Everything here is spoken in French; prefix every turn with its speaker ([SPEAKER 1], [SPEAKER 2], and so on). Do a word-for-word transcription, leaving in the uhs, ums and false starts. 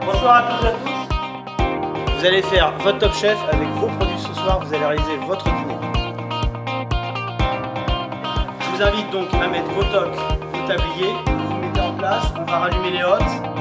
[SPEAKER 1] Bonsoir à toutes et à tous. Vous allez faire votre Top Chef avec vos produits ce soir, vous allez réaliser votre dîner. Je vous invite donc à mettre vos toques, vos tabliers, vous mettez en place, on va rallumer les hôtes.